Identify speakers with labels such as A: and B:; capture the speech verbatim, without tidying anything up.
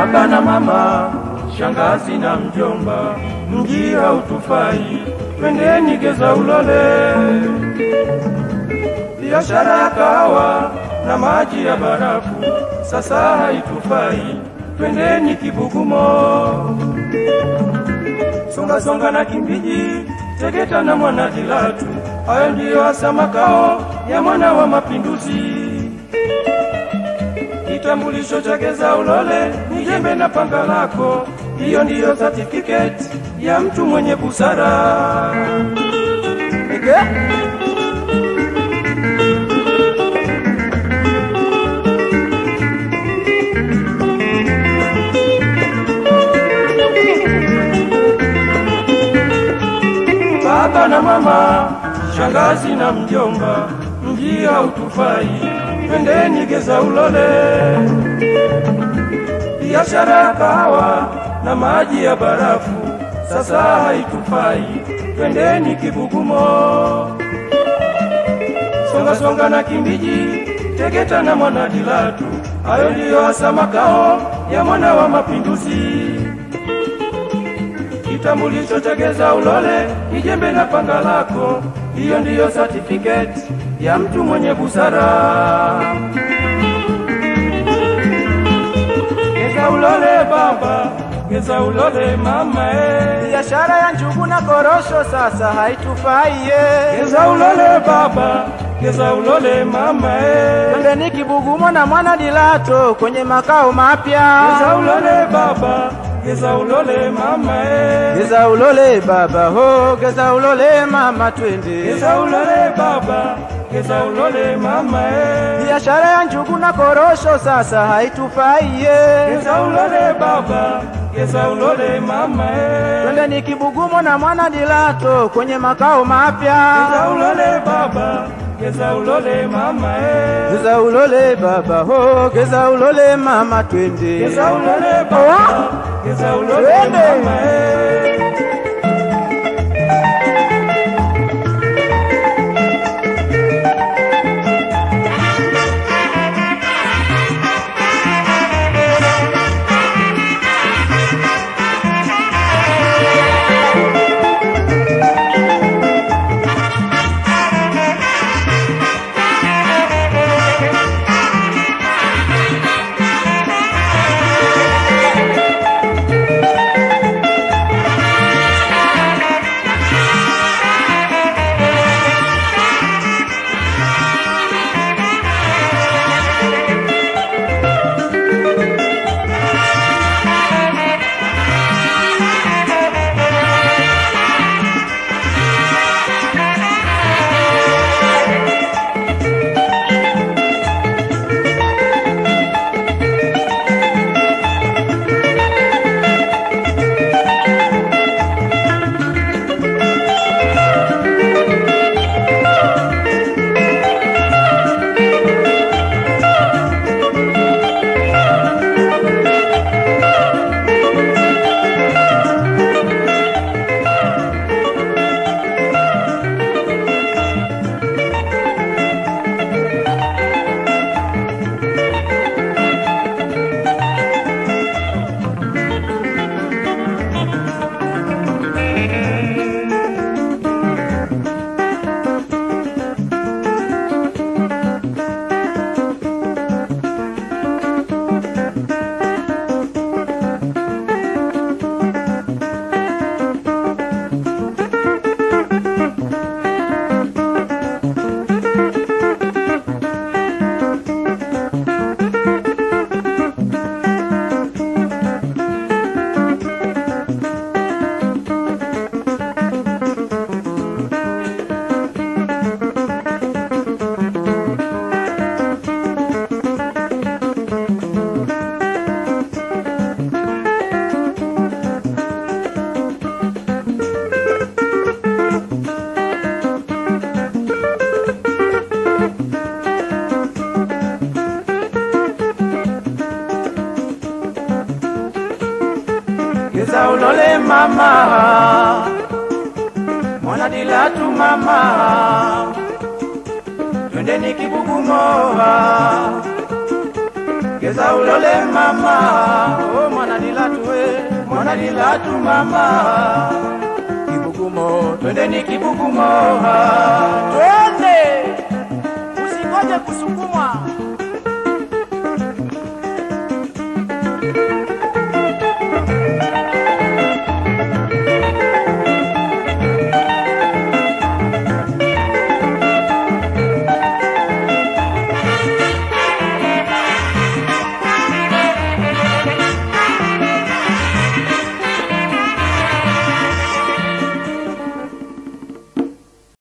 A: baba na mama, shangazi na mjomba, mji hautufai, twendeni Geza Ulole. Biashara ya kahawa na maji ya barafu sasa haitufai, twendeni Kibugumo. Songa songa na Kimbiji, Tegeta na Mwanadilatu, hayo ndiyo hasa makao ya mwana wa mapinduzi. Kitambulisho cha Geza Ulole ni jembe na panga lako, hiyo ndiyo certificate ya mtu mwenye busara. Eke? Baba na mama, shangazi na mjomba, mji hautufai, twendeni Geza Ulole. Biashara ya kahawa na maji ya barafu sasa haitufai, twendeni Kibugumo. Songa songa na Kimbiji, Tegeta na Mwanadilatu, hayo ndiyo hasa makao ya mwana wa mapinduzi. Kitambulisho cha Geza Ulole ni jembe na panga lako, hiyo ndiyo certificate ya mtu mwenye busara. Geza Ulole baba, Geza Ulole mama, eh.
B: Biashara ya njugu na korosho sasa haitufai, eh.
A: Geza Ulole baba, Geza Ulole mama, eh.
B: Twendeni Kibugumo na Mwanadilatu kwenye makao mapya.
A: Geza Ulole baba, Geza Ulole mama, eh.
B: Geza Ulole baba, ho Geza Ulole mama, twende.
A: Geza Ulole baba, Geza Ulole mama, eh.
B: Biashara ya njugu na korosho sasa haitufai, eh.
A: Geza Ulole baba, Geza Ulole mama, eh.
B: Twendeni Kibugumo na Mwanadilatu kwenye makao mapya.
A: Geza Ulole baba, Geza Ulole mama, eh.
B: Geza Ulole baba, ho Geza Ulole mama, twende.
A: Geza Ulole baba, Geza Ulole mama, eh.
B: Geza Ulole mama, Mwanadilatu mama, twendeni Kibugumo.
A: geza ulole mama.
B: Oh mwana dilatu we,
A: Mwana dilatu mama.
B: Kibugumo,
A: Twendeni Kibugumo.
B: twende, usingoje kusukumwa.